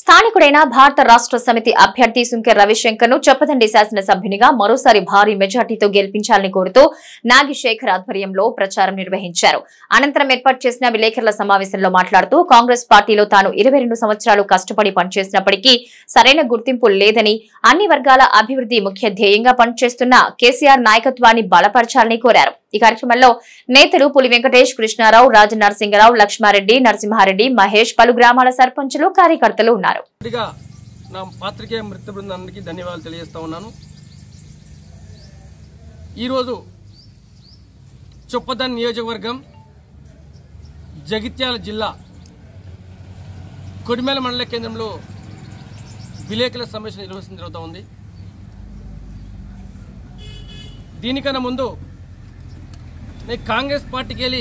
స్థానికుడైన భారత రాష్ట్ర సమితి అభ్యర్థి సుంకె రవిశంకర్ ను చొప్పదండి శాసనసభ్యునిగా మరోసారి భారీ మెజార్టీతో గెలిపించాలని కోరుతూ నాగిశేఖర్ ఆధ్వర్యంలో ప్రచారం నిర్వహించారు. అనంతరం ఏర్పాటు చేసిన విలేకరుల సమావేశంలో మాట్లాడుతూ కాంగ్రెస్ పార్టీలో తాను 22 సంవత్సరాలు కష్టపడి పనిచేసినప్పటికీ సరైన గుర్తింపు లేదని, అన్ని వర్గాల అభివృద్ధి ముఖ్య ధ్యేయంగా పనిచేస్తున్న కేసీఆర్ నాయకత్వాన్ని బలపరచాలని కోరారు. ఈ కార్యక్రమంలో నేతలు పులి వెంకటేష్, కృష్ణారావు, రాజనరసింగరావు, లక్ష్మారెడ్డి, నరసింహారెడ్డి, మహేష్, పలు గ్రామాల సర్పంచులు, కార్యకర్తలు ఉన్నారు. నా పాత్రికేయ మిత్ర బృందానికి ధన్యవాదాలు తెలియజేస్తా ఉన్నాను. ఈరోజు చొప్పదండి నియోజకవర్గం జగిత్యాల జిల్లా కొడిమేల మండల కేంద్రంలో విలేకరుల సమావేశం నిర్వహించడం జరుగుతూ ఉంది. దీనికన్నా ముందు నేను కాంగ్రెస్ పార్టీకి వెళ్ళి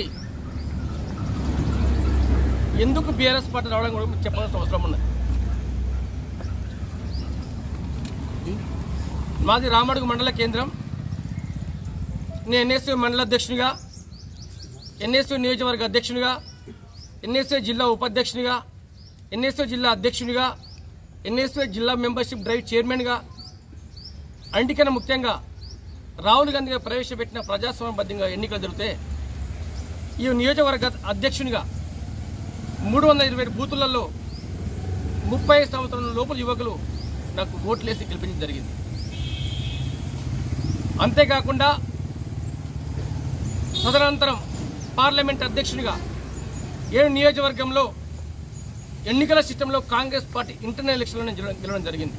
ఎందుకు బీఆర్ఎస్ పార్టీ రావడం కూడా చెప్పాల్సిన అవసరం ఉన్నది. మాది రామడుగు మండల కేంద్రం. నేను ఎన్ఎస్యూ మండల అధ్యక్షునిగా, ఎన్ఎస్యూ నియోజకవర్గ అధ్యక్షునిగా, ఎన్ఎస్యూ జిల్లా ఉపాధ్యక్షునిగా, ఎన్ఎస్యూ జిల్లా అధ్యక్షునిగా, ఎన్ఎస్యూ జిల్లా మెంబర్షిప్ డ్రైవ్ చైర్మన్గా, అన్నిటికన్నా ముఖ్యంగా రాహుల్ గాంధీ గారు ప్రవేశపెట్టిన ప్రజాస్వామ్యబద్ధంగా ఎన్నికలు జరిగితే ఈ నియోజకవర్గ అధ్యక్షునిగా 320 బూతులలో 30 సంవత్సరాల లోపల యువకులు నాకు ఓట్లేసి గెలిపించడం జరిగింది. అంతేకాకుండా తదనంతరం పార్లమెంట్ అధ్యక్షునిగా 7 నియోజకవర్గంలో ఎన్నికల సిస్టంలో కాంగ్రెస్ పార్టీ ఇంటర్నల్ ఎలక్షన్లో గెలవడం జరిగింది.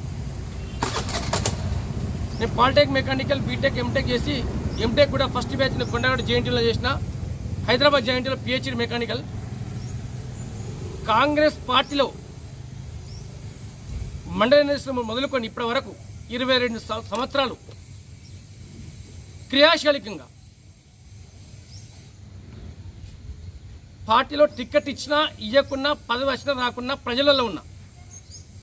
నేను పాలిటెక్, మెకానికల్, బీటెక్, ఎంటెక్ చేసి ఎంటెక్ కూడా ఫస్ట్ బ్యాచ్ కొండగడ జేఎన్టీలో చేసిన, హైదరాబాద్ జేఎన్టీలో పిహెచ్డీ మెకానికల్. కాంగ్రెస్ పార్టీలో మండల ఎన్నికలు మొదలుకొని ఇప్పటి వరకు 22 సంవత్సరాలు క్రియాశీలకంగా పార్టీలో టికెట్ ఇచ్చినా ఇవ్వకున్నా, పదవి వచ్చినా రాకున్నా ప్రజలలో ఉన్నా